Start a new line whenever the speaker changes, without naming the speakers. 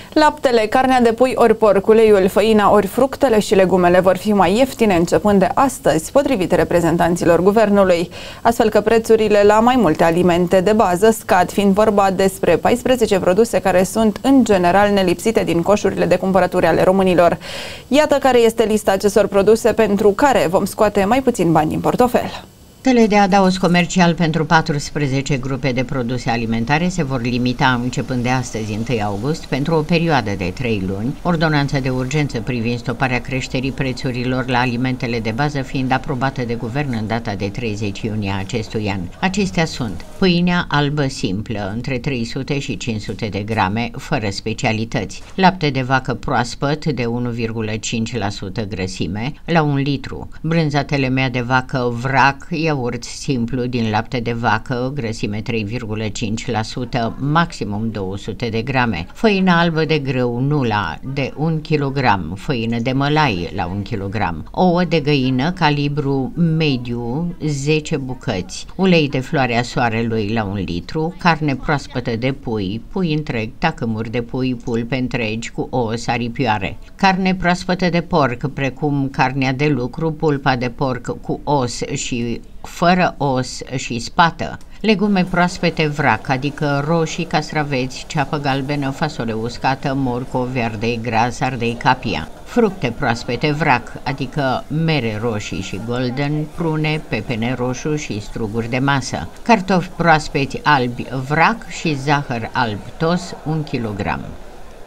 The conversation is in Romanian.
Laptele, carnea de pui ori porc, uleiul, făina ori fructele și legumele vor fi mai ieftine începând de astăzi, potrivit reprezentanților guvernului, astfel că prețurile la mai multe alimente de bază scad, fiind vorba despre 14 produse care sunt în general nelipsite din coșurile de cumpărături ale românilor. Iată care este lista acestor produse pentru care vom scoate mai puțin bani din portofel.
Tele de adaos comercial pentru 14 grupe de produse alimentare se vor limita începând de astăzi, 1 august, pentru o perioadă de 3 luni, ordonanța de urgență privind stoparea creșterii prețurilor la alimentele de bază fiind aprobată de guvern în data de 30 iunie acestui an. Acestea sunt pâinea albă simplă, între 300 și 500 de grame, fără specialități, lapte de vacă proaspăt de 1,5% grăsime, la 1 litru, brânza telemea de vacă vrac, iaurt simplu din lapte de vacă, grăsime 3,5%, maximum 200 de grame, făină albă de grâu nula de 1 kg, făină de mălai la 1 kg, ouă de găină calibru mediu 10 bucăți, ulei de floarea soarelui la 1 litru, carne proaspătă de pui, pui întreg, tacâmuri de pui, pulpe întregi cu os, aripioare, carne proaspătă de porc, precum carnea de lucru, pulpa de porc cu os și fără os și spată, legume proaspete vrac, adică roșii, castraveți, ceapă galbenă, fasole uscată, morcovi, ardei gras, ardei capia, fructe proaspete vrac, adică mere roșii și golden, prune, pepene roșu și struguri de masă, cartofi proaspeți albi vrac și zahăr alb tos 1 kg.